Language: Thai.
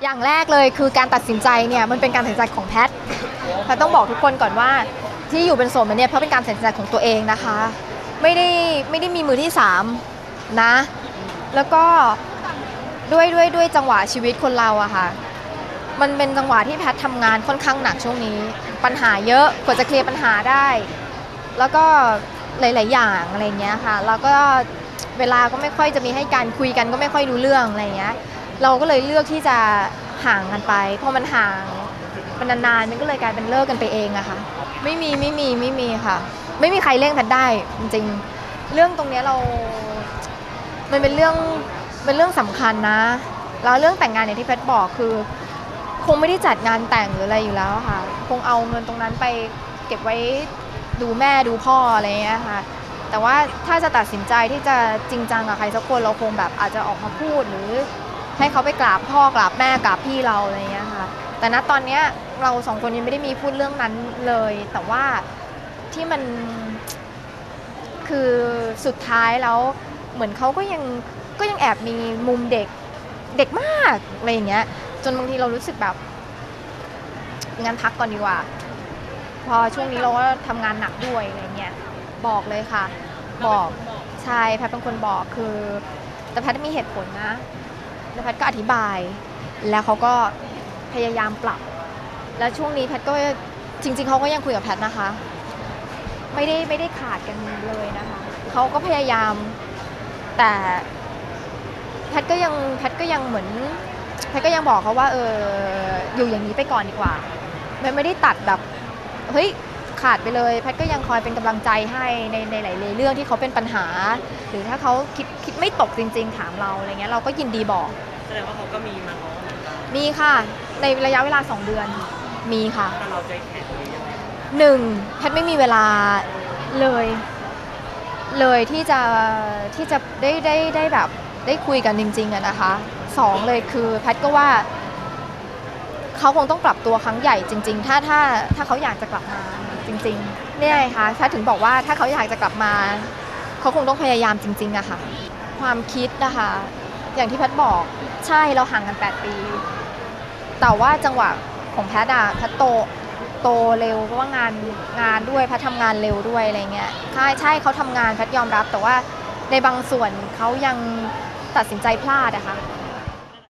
อย่างแรกเลยคือการตัดสินใจเนี่ยมันเป็นการตัดสินใจของแพทต้องบอกทุกคนก่อนว่าที่อยู่เป็นโสดมาเนี่ยเพราะเป็นการตัดสินใจของตัวเองนะคะไม่ได้มีมือที่3นะแล้วก็ด้วยจังหวะชีวิตคนเราอะค่ะมันเป็นจังหวะที่แพททำงานค่อนข้างหนักช่วงนี้ปัญหาเยอะกว่าจะเคลียร์ปัญหาได้แล้วก็หลายๆอย่างอะไรเงี้ยค่ะแล้วก็เวลาก็ไม่ค่อยจะมีให้การคุยกันก็ไม่ค่อยรู้เรื่องอะไรเงี้ยเราก็เลยเลือกที่จะห่างกันไปพอมันห่างมันนานๆมันก็เลยกลายเป็นเลิกกันไปเองอะค่ะไม่มีค่ะไม่มีใครเร่งแพทได้จริงๆเรื่องตรงนี้มันเป็นเรื่องสำคัญนะแล้วเรื่องแต่งงานอย่างที่แพทบอกคือคงไม่ได้จัดงานแต่งหรืออะไรอยู่แล้วค่ะคงเอาเงินตรงนั้นไปเก็บไว้ดูแม่ดูพ่ออะไรเงี้ยค่ะแต่ว่าถ้าจะตัดสินใจที่จะจริงจังกับใครสักคนเราคงแบบอาจจะออกมาพูดหรือให้เขาไปกราบพ่อกราบแม่กราบพี่เราอะไรเงี้ยค่ะแต่ณตอนนี้เราสองคนยังไม่ได้มีพูดเรื่องนั้นเลยแต่ว่าที่มันคือสุดท้ายแล้วเหมือนเขาก็ยังแอบมีมุมเด็กมากอะไรอย่างเงี้ยจนบางทีเรารู้สึกแบบงั้นพักก่อนดีกว่าพอช่วงนี้เราก็ทำงานหนักด้วยอะไรเงี้ยบอกเลยค่ะบอกใช่แพทเป็นคนบอกคือแต่แพทมีเหตุผลนะแล้วแพทก็อธิบายแล้วเขาก็พยายามปรับแล้วช่วงนี้แพทก็จริงๆเขาก็ยังคุยกับแพทนะคะไม่ได้ขาดกันเลยนะคะเขาก็พยายามแต่แพทก็ยังเหมือนแพทก็ยังบอกเขาว่าอยู่อย่างนี้ไปก่อนดีกว่าไม่ได้ตัดแบบเฮ้ยขาดไปเลยแพทก็ยังคอยเป็นกำลังใจให้ในหลายๆเรื่องที่เขาเป็นปัญหาหรือถ้าเขาคิดไม่ตกจริงๆถามเราอะไรเงี้ยเราก็ยินดีบอกแสดงว่าเขาก็มีมาง้อมีค่ะในระยะเวลา2 เดือนมีค่ะถ้าเราใจแข็ง 1แพทไม่มีเวลาเลยที่จะได้แบบได้คุยกันจริงๆอะนะคะ2เลยคือแพทก็ว่าเขาคงต้องปรับตัวครั้งใหญ่จริงๆถ้าเขาอยากจะกลับมาจริงๆเนี่ยค่ะแพทถึงบอกว่าถ้าเขาอยากจะกลับมาเขาคงต้องพยายามจริงๆอะค่ะความคิดนะคะอย่างที่แพทบอกใช่เราห่างกัน8 ปีแต่ว่าจังหวะของแพทอะแพทโตเร็วเพราะว่างานด้วยแพททำงานเร็วด้วยอะไรเงี้ยใช่เขาทำงานแพทยอมรับแต่ว่าในบางส่วนเขายังตัดสินใจพลาดอะค่ะ